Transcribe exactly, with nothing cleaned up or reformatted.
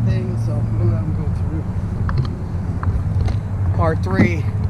everything, so I'm gonna let them go through. R three.